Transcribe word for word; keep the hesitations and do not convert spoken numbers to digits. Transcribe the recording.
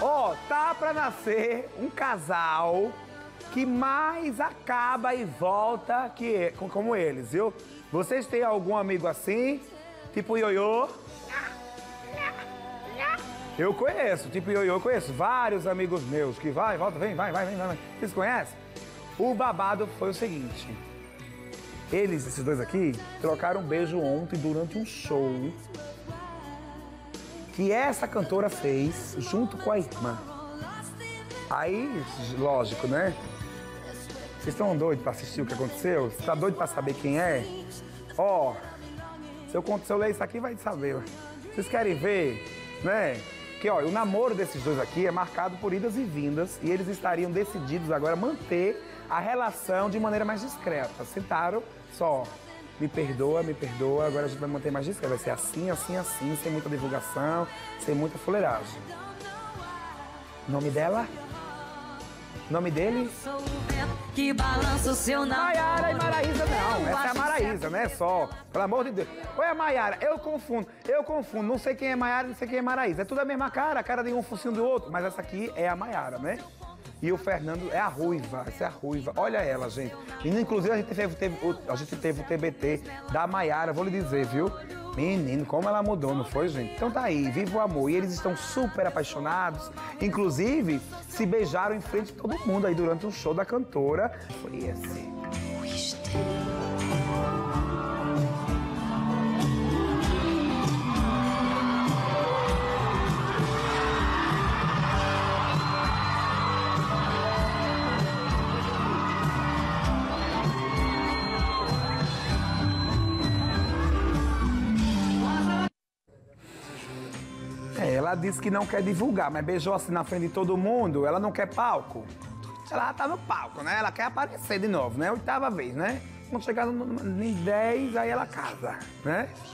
Ó, tá pra nascer um casal que mais acaba e volta que, como eles, viu? Vocês têm algum amigo assim? Tipo ioiô? Eu conheço, tipo ioiô, eu conheço vários amigos meus que vai, volta, vem, vai, vai, vem, vai. Vocês conhecem? O babado foi o seguinte. Eles, esses dois aqui, trocaram um beijo ontem durante um show que essa cantora fez junto com a irmã. Aí, lógico, né? Vocês estão doidos pra assistir o que aconteceu? Você tá doido pra saber quem é? Ó, se eu, se eu ler isso aqui, vai saber. Vocês querem ver, né? Que, ó, o namoro desses dois aqui é marcado por idas e vindas e eles estariam decididos agora a manter a relação de maneira mais discreta. Sentaram só, me perdoa, me perdoa, agora a gente vai manter mais discreto. Vai ser assim, assim, assim, sem muita divulgação, sem muita fuleiragem. Nome dela? Nome dele? Que balança o seu nome. Maiara e Maraísa não, essa é a Maraísa, né? Só, pelo amor de Deus. Ou é a Maiara, eu confundo, eu confundo, não sei quem é Maiara, não sei quem é Maraísa. É tudo a mesma cara, a cara de um focinho do outro, mas essa aqui é a Maiara, né? E o Fernando é a ruiva, essa é a ruiva. Olha ela, gente. E, inclusive, a gente teve, teve, a gente teve o T B T da Maiara, vou lhe dizer, viu? Menino, como ela mudou, não foi, gente? Então tá aí, viva o amor. E eles estão super apaixonados. Inclusive, se beijaram em frente de todo mundo aí durante um show da cantora. Foi esse. É, ela disse que não quer divulgar, mas beijou assim na frente de todo mundo. Ela não quer palco. Ela tá no palco, né? Ela quer aparecer de novo, né? Oitava vez, né? Quando chegar no, no, em dez, aí ela casa, né?